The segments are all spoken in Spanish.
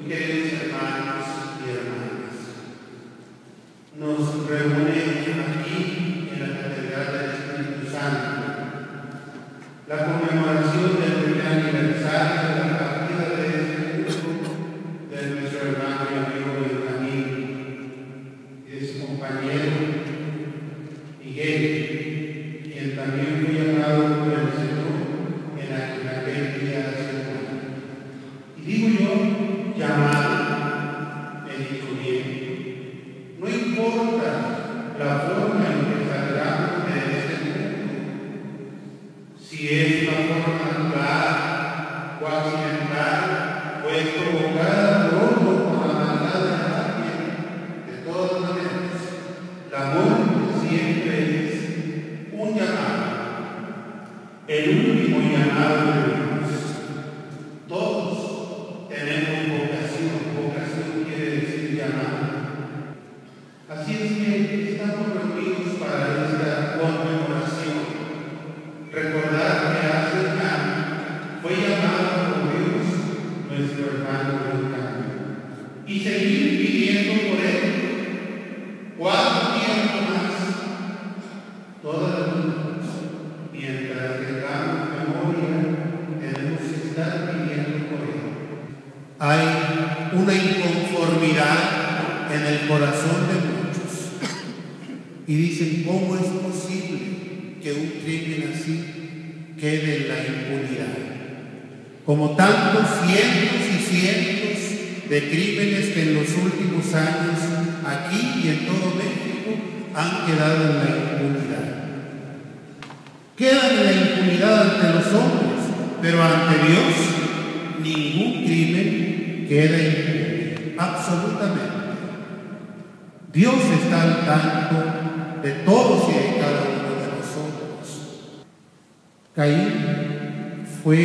queridos hermanos y hermanas, nos reúne aquí en la Catedral del Espíritu Santo la conmemoración del primer aniversario de la partida de este grupo de nuestro hermano y amigo Benjamín y de su compañero Miguel, quien también fue llamado por el Señor en aquel día de su muerte. Y digo yo, llamado, me dijo bien, no importa la forma en que salgamos de este mundo, si es una forma natural o accidental o es provocada por la maldad de alguien, de todas maneras, la muerte siempre es un llamado, el último llamado de Dios. Todos tenemos vocación quiere decir llamado. Así es que estamos reunidos para esta conmemoración. Recordar que hace un año fue llamado por Dios nuestro hermano Benjamín y seguir pidiendo por él. ¿Cuánto tiempo más? Toda la vida. Mientras tengamos memoria, tenemos que estar pidiendo por él. Hay una inconformidad en el corazón de muchos y dicen, ¿cómo es posible que un crimen así quede en la impunidad? Como tantos cientos y cientos de crímenes que en los últimos años aquí y en todo México han quedado en la impunidad. Quedan en la impunidad ante los hombres, pero ante Dios ningún crimen queda impune, absolutamente. Dios está al tanto de todos y de cada uno de nosotros. Caín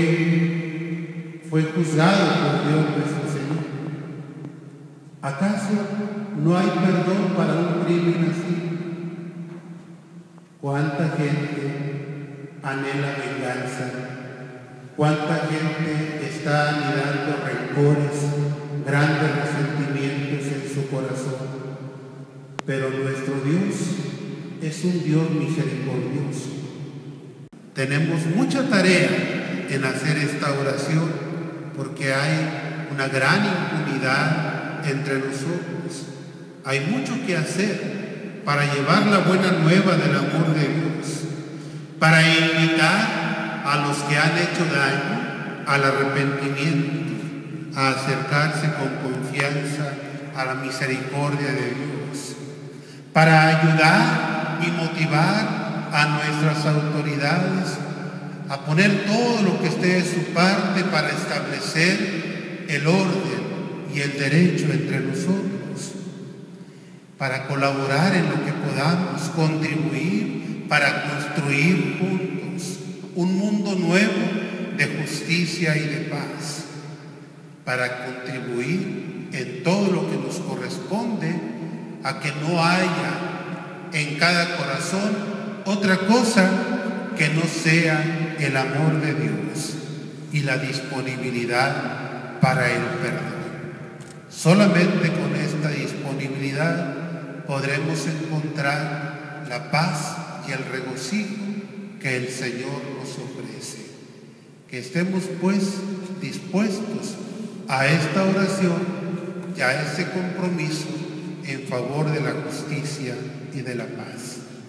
fue juzgado por Dios nuestro Señor. ¿Acaso no hay perdón para un crimen así? ¿Cuánta gente anhela venganza? ¿Cuánta gente está anidando rencores, grandes resentimientos en su corazón? Pero nuestro Dios es un Dios misericordioso. Tenemos mucha tarea en hacer esta oración porque hay una gran impunidad entre nosotros. Hay mucho que hacer para llevar la buena nueva del amor de Dios, para invitar a los que han hecho daño al arrepentimiento, a acercarse con confianza a la misericordia de Dios, para ayudar y motivar a nuestras autoridades a poner todo lo que esté de su parte para establecer el orden y el derecho entre nosotros, para colaborar en lo que podamos, contribuir para construir juntos un mundo nuevo de justicia y de paz, para contribuir en todo lo que nos corresponde a que no haya en cada corazón otra cosa que no sea el amor de Dios y la disponibilidad para el perdón. Solamente con esta disponibilidad podremos encontrar la paz y el regocijo que el Señor nos ofrece. Que estemos pues dispuestos a esta oración y a ese compromiso en favor de la justicia y de la paz.